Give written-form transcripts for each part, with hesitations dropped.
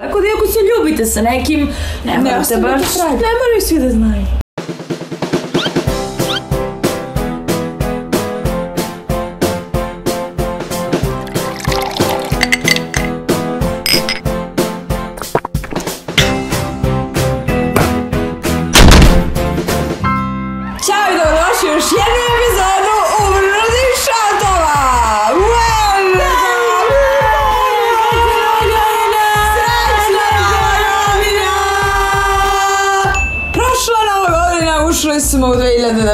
Tako da ako se ljubite sa nekim, ne morate baš, ne moraju svi da znaju. Ćao i dobrodošli u još jednu epizodu Uvrlih šatova! Prošla nova godina, ušli smo u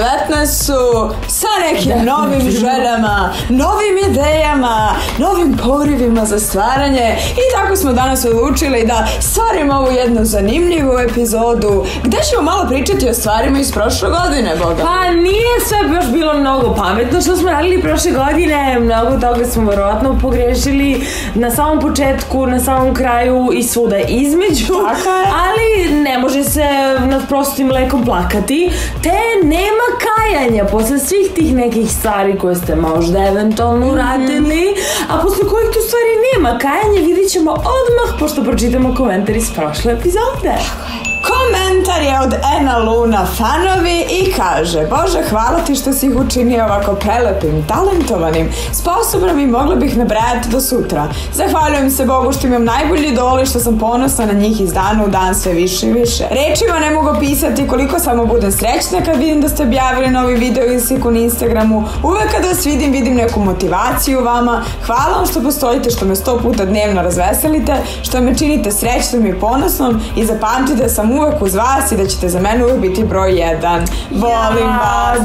2019 sa nekim novim željama, novim idejama, novim porivima za stvaranje i tako smo danas odlučili da stvarimo ovu jednu zanimljivu epizodu gde ćemo malo pričati o stvarima iz prošle godine, Boga. Pa nije sve baš bilo mnogo pametno što smo radili prošle godine, mnogo toga smo verovatno pogrešili na samom početku, na samom kraju i svuda između, ali ne može se nad prostim mlekom plakati, te nema kajanja posle svih tih nekih stvari koje ste možda eventualno uradili, a posle kojih tu stvari nema kajanja, vidit ćemo odmah pošto pročitamo komentar iz prošle epizode. Komentar je od Ena Luna fanovi i kaže: Bože, hvala ti što si ih učinio ovako prelepim, talentovanim, sposobnom i mogla bih nabrajati do sutra. Zahvaljujem se Bogu što imam najbolji idoli, što sam ponosna na njih iz dana u dan sve više i više. Rečima ne mogu pisati koliko samo budem srećna kad vidim da ste objavili novi video ili sliku na Instagramu. Uvek kad vas vidim neku motivaciju u vama. Hvala vam što postojite, što me 100 puta dnevno razveselite, što me činite srećnom i ponosnom i zapamtite da sam uvek uz vas i da ćete za mene uvek biti broj 1. Volim vas.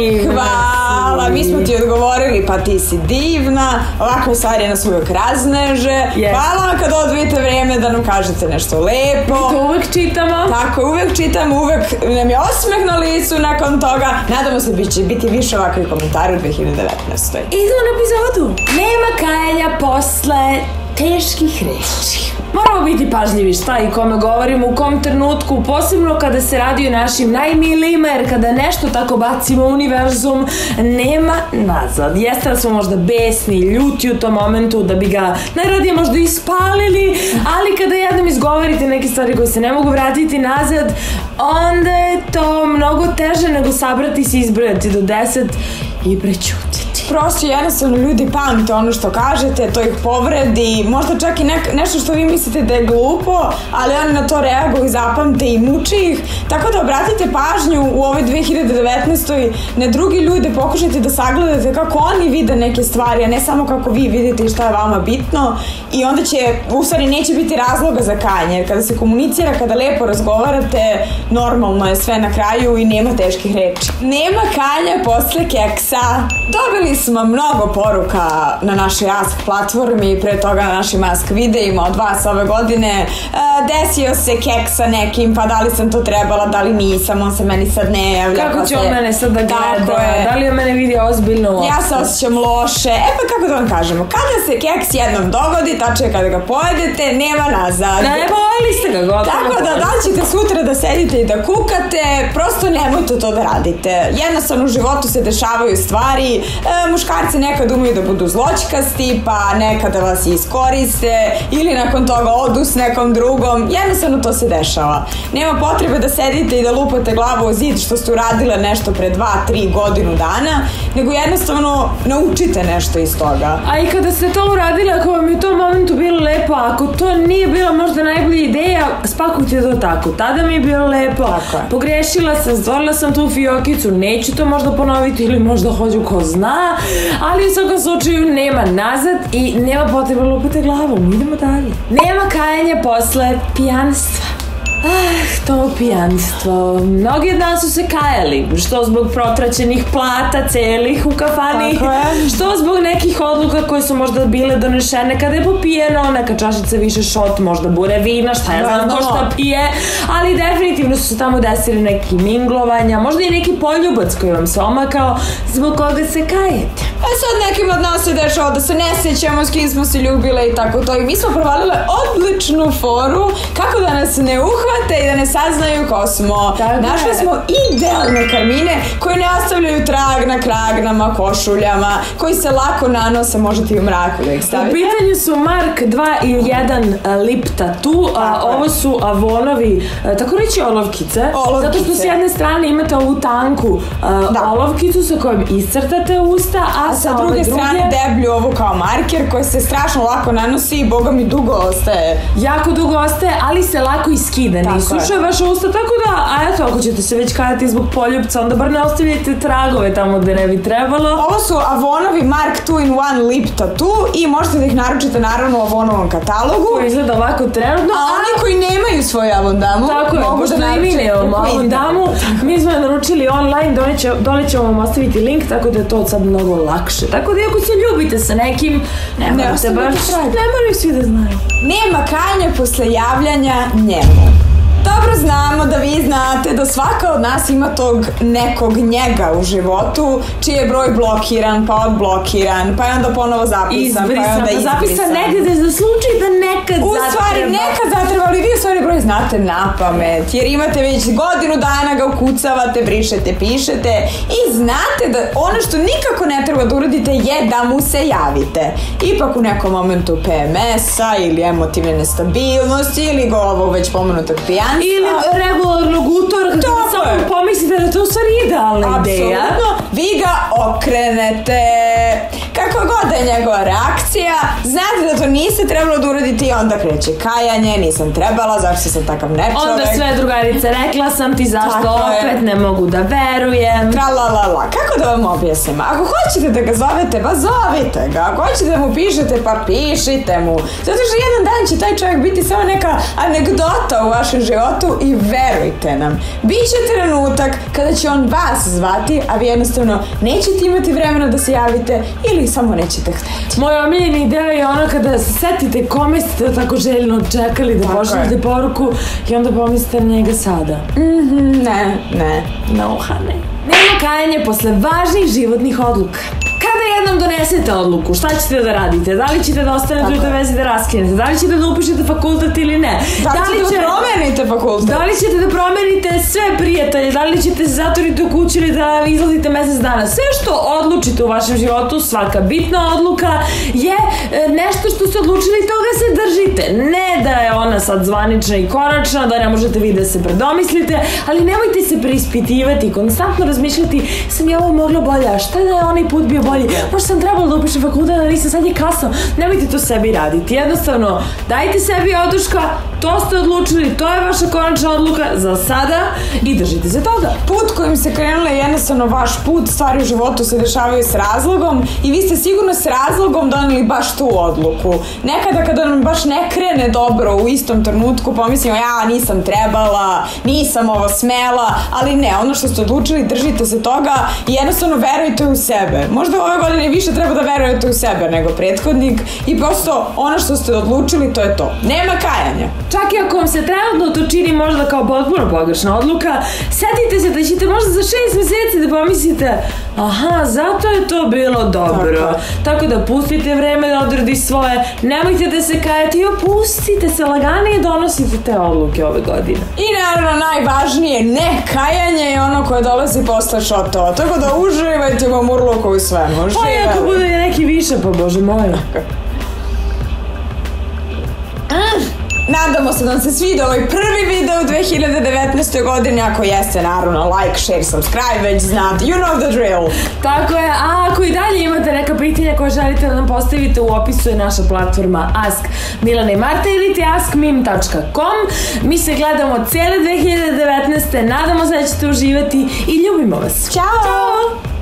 Hvala. Mi smo ti odgovorili, pa ti si divna. Ovakve stvari nas uvek razneže. Hvala vam kad odvijete vreme da nam kažete nešto lepo. Mi to uvek čitamo. Tako, uvek čitamo, uvek nam je osmeh na licu nakon toga. Nadamo se da će biti više ovakvih komentara u 2019. Idemo na epizodu. Nema kajanja posle teških reči. Moramo biti pažljivi šta i kome govorimo, u kom trenutku, posebno kada se radi o našim najmilijima, jer kada nešto tako bacimo u univerzum, nema nazad. Jeste da smo možda besni, ljuti u tom momentu, da bi ga najradije možda ispalili, ali kada jednom izgovorite neke stvari koje se ne mogu vratiti nazad, onda je to mnogo teže nego sabrati se, izbrojati do 10 i prećutiti. Prosto jednostavno ljudi pamte ono što kažete, to ih povredi, možda čak i nešto što vi mislite da je glupo, ali oni na to reaguju i zapamte i muči ih, tako da obratite pažnju u ovoj 2019. na drugi ljude, pokušajte da sagledate kako oni vide neke stvari, a ne samo kako vi vidite i šta je vama bitno, i onda će, u stvari neće biti razloga za kajanje, jer kada se komunicira, kada lepo razgovarate, normalno je sve na kraju i nema teških reči. Nema kajanja posle keksa. Dobili smo mnogo poruka na našoj Ask platformi, pre toga na našim Ask videima od vas ove godine. Desio se keks sa nekim, pa da li sam to trebala, da li nisam, on se meni sad ne javlja. Kako će on mene sad da gleda? Da li on mene vidi ozbiljno uopšte? Ja se osjećam loše. Pa kako da vam kažemo, kada se keks jednom dogodi, tačno je kada ga pojedete, nema nazad. Ne, pojeli ste ga, gotovo. Tako da ćete sutra da sedite i da kukate, prosto nemojte to da radite. Jednostavno u životu se dešavaju stvari, muškarci nekad umeju da budu zločkasti, pa nekada vas iskoriste ili nakon toga odu s nekom drugom, jednostavno to se dešava. Nema potrebe da sedite i da lupate glavu o zid što ste uradile nešto pre 2-3 godinu dana, nego jednostavno naučite nešto iz toga. A i kada ste to uradili, ako vam je u tom momentu bilo lepo, ako to nije bila možda najbolja ideja, spakujte to tako. Tada mi je bilo lepo, pogrešila sam, stvorila sam tu fiokicu, neću to možda ponoviti ili možda hoću ko zna, ali u svakom slučaju nema nazad i nema potrebe lupati glavom. Idemo dalje. Nema kajanja posle pijanstva. To pijanstvo. Mnogi od nas su se kajali, što zbog protraćenih plata celih u kafani, što zbog nekih odluka koje su možda bile donešene kada je popijeno, neka čašica više šot, možda bure vina, šta ja znam ko šta pije, ali definitivno su se tamo desili neki minglovanja, možda i neki poljubac koji vam se omakao, zbog koga se kajete. Sad nekim od nas se dešava da se ne sjećamo s kim smo se ljubile i tako to, i mi smo provalile odličnu foru kako da nas ne uhvate uhvate i da ne saznaju ko smo. Našle smo idealne karmine koje ne ostavljaju trag na kragnama, košuljama, koji se lako nanose, možete i u mraku da ih stavite. U pitanju su Mark 2 i 1 lip tattoo, ovo su Avonovi, tako reći olovkice, zato što s jedne strane imate ovu tanku olovkicu sa kojom iscrtate usta, a sa druge strane deblju ovu kao marker koji se strašno lako nanosi i boga mi dugo ostaje. Jako dugo ostaje, ali se lako i skida, ne isušuje vaše usta, tako da, a eto, ako ćete se već kajati zbog poljupca, onda bar ne ostavljajte tragove tamo gde ne bi trebalo. Ovo su Avonovi Mark 2 in 1 lip tattoo i možete da ih naručite naravno u Avonovom katalogu. Koji izgleda ovako trenutno. A oni koji nemaju svoju Avondamu, tako je, pošto i mi nemamo Avondamu, mi smo je naručili online, dole ćemo vam ostaviti link, tako da je to sad mnogo lakše. Tako da ako se ljubite sa nekim, ne morate baš, ne moraju svi da znaju. Nema kajanja posle javljanja njemu. Dobro znamo da vi znate da svaka od nas ima tog nekog njega u životu, čiji je broj blokiran, pa odblokiran, pa je onda ponovo zapisan, pa je onda izbrisan. Zapisan negde za slučaj da nekad zatreba. U stvari, nekad zatreba, ali vi u stvari broj znate na pamet, jer imate već godinu dana ga ukucavate, brišete, pišete i znate da ono što nikako ne treba da uradite je da mu se javite. Ipak u nekom momentu PMS-a ili emotivne nestabilnosti ili ovog već pomenutog pijanstva. Ili regularnog utorka, kada samo pomislite da je to u stvari idealna ideja. Apsolutno, vi ga okrenete. Kako god da je njegova reakcija, znate da to niste trebalo da uradite i onda kreće kajanje, nisam trebala, zašto sam takav nečovek. Onda sve drugarice, rekla sam ti zašto opet ne mogu da verujem. Tralalala, kako da vam objasnim? Ako hoćete da ga zovete, pa zovite ga. Ako hoćete da mu pišete, pa pišite mu. Zato što jedan dan će taj čovjek biti samo neka anegdota u vašem životu i verujte nam, biće trenutak kada će on vas zvati, a vi jednostavno nećete imati vremena da se javite ili samo nećete hteti. Moj omiljeni deo je ono kada se setite kome ste tako željno čekali da pošaljete poruku i onda pomislite na njega sada. Ne. No, honey. Nema kajanje posle važnih životnih odluka. Kada jednom donesete odluku, šta ćete da radite? Da li ćete da ostanete u toj vezi da raskinete? Da li ćete da upišete fakultet ili ne? Da li ćete da promenite fakultet? Da li ćete da promenite sve prijatelje? Da li ćete se zatvoriti u kući ili da izlazite mesec dana? Sve što odlučite u vašem životu, svaka bitna odluka je nešto što ste odlučili, toga se držite. Ne da je ona sad zvanična i konačna, da ne možete vi da se predomislite, ali nemojte se preispitivati, konstantno razmišljati, sam ja ovo mogla bolje, a šta da je onaj put bio bolji? Možda sam trebala da upišem fakultet, da nisam, sad je kasno. Nemojte to sebi raditi. Jednostavno, dajte sebi oduška, to ste odlučili, to je vaša konačna odluka za sada i držite se toga. Put kojim se krenula je jednostavno vaš put, stvari u životu se dešavaju s razlogom i vi ste sigurno s razlogom doneli baš tu odluku. Nekada kada nam baš ne krene dobro u istom trenutku, pomislimo ja nisam trebala, nisam ovo smela, ali ne, ono što ste odlučili, držite se toga i jednostavno verujte u sebe. Možda ove godine više treba da verujete u sebe nego prethodnik i prosto ono što ste odlučili, to je to. Nema kajanja. Čak i ako vam se trenutno to čini možda kao potpuno pogrešna odluka, setite se da ćete možda za 6 meseci da pomislite aha, zato je to bilo dobro. Tako da pustite vreme da odradi svoje, nemojte da se kajete i opustite se laganije, donosite te odluke ove godine. I naravno najvažnije, ne kajanje je ono koje dolazi posle šotova, tako da uživajte u murluku u svemu. Pa i ako bude neki više, pa bože moj. Nadamo se da vam se sviđa ovaj prvi video u 2019. godini. Ako jeste, naravno, like, share, subscribe, već znate, you know the drill. Tako je, a ako i dalje imate neka pitanja koje želite da nam postavite, u opisu je naša platforma Ask Milana i Marta ili ti askmim.com. Mi se gledamo cijele 2019. Nadamo se da ćete uživati i ljubimo vas. Ćao!